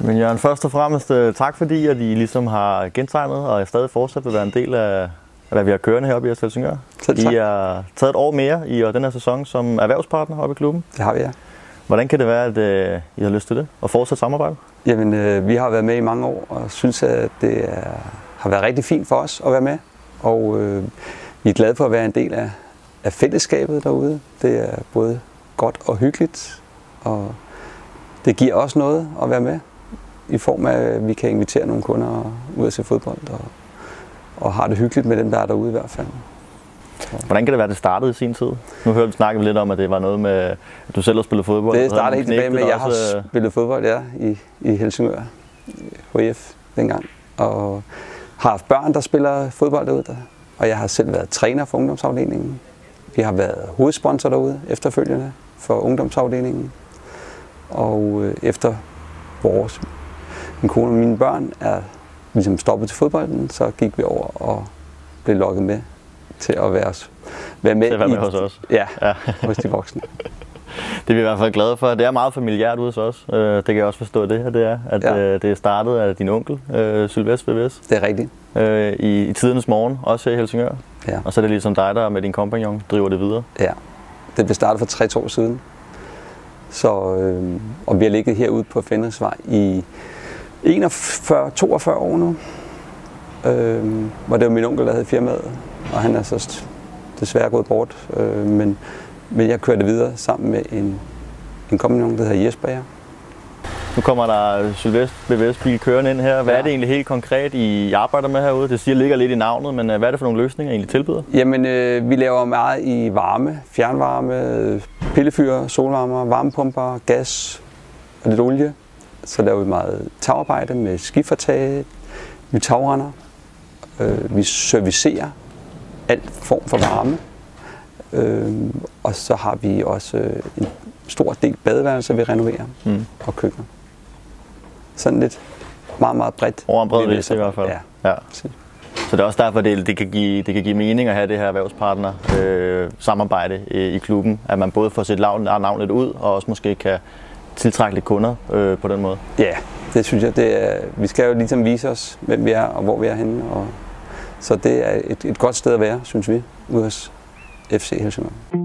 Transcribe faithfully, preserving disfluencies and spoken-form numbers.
Men Jørgen, først og fremmest tak fordi, at I ligesom har gentegnet og er stadig fortsat vil være en del af, hvad vi har kørende heroppe i Helsingør. I har taget et år mere i den her sæson som erhvervspartner oppe i klubben. Det har vi, ja. Hvordan kan det være, at øh, I har lyst til det og fortsætte samarbejde? Jamen, øh, vi har været med i mange år og synes, at det er, har været rigtig fint for os at være med. Og øh, vi er glade for at være en del af, af fællesskabet derude. Det er både godt og hyggeligt, og det giver også noget at være med. I form af, at vi kan invitere nogle kunder ud at se fodbold og, og har det hyggeligt med dem, der er derude i hvert fald. Hvordan kan det være, at det startede i sin tid? Nu hørte vi snakke lidt om, at det var noget med, at du selv har spillet fodbold. Det startede helt tilbage med, at jeg har spillet fodbold ja, i, i Helsingør, H F dengang. Og har haft børn, der spiller fodbold derude. Der. Og jeg har selv været træner for ungdomsafdelingen. Vi har været hovedsponsor derude efterfølgende for ungdomsafdelingen. Og øh, efter vores, min kone og mine børn er ligesom stoppet til fodbolden, så gik vi over og blev lokket med til at være, være med, til at være med i, hos os. Ja, ja, hos de voksne. Det er vi i hvert fald glade for. Det er meget familiært ude hos os. Det kan jeg også forstå, det her det er. At ja. Det er startet af din onkel, Sylvester B V S. Det er rigtigt. I, i tidernes morgen, også her i Helsingør. Ja. Og så er det ligesom dig, der med din kompagnon driver det videre. Ja, det blev startet for tre år siden. Så, øh, og vi har ligget herude på Fenriksvej i enogfyrre til toogfyrre år nu. Øh, hvor det var min onkel, der havde firmaet, og han er så desværre gået bort. Øh, men, men jeg kørte videre sammen med en, en kompagnon, der hedder Jesper. Ja. Nu kommer der Sylvester B V S-bil kørende ind her. Hvad ja. er det egentlig helt konkret, I arbejder med herude? Det siger ligger lidt i navnet, men hvad er det for nogle løsninger, I egentlig tilbyder? Jamen, øh, vi laver meget i varme, fjernvarme, pillefyr, solvarmer, varmepumper, gas og lidt olie. Så laver vi meget tagarbejde med skifertage, med tagrender. Øh, vi servicerer alt form for varme. Øh, og så har vi også øh, en stor del badeværelser, vi renoverer mm. og køkkener. Sådan lidt meget, meget bredt. Over en bred liste i hvert fald. Ja. Ja. Så det er også derfor, det, det, kan, give, det kan give mening at have det her erhvervspartner øh, samarbejde i, i klubben. At man både får sit navn lidt ud, og også måske kan tiltrække lidt kunder øh, på den måde. Ja, det synes jeg. Det er, vi skal jo ligesom vise os, hvem vi er og hvor vi er henne. Og, så det er et, et godt sted at være, synes vi, ude hos F C Helsingør.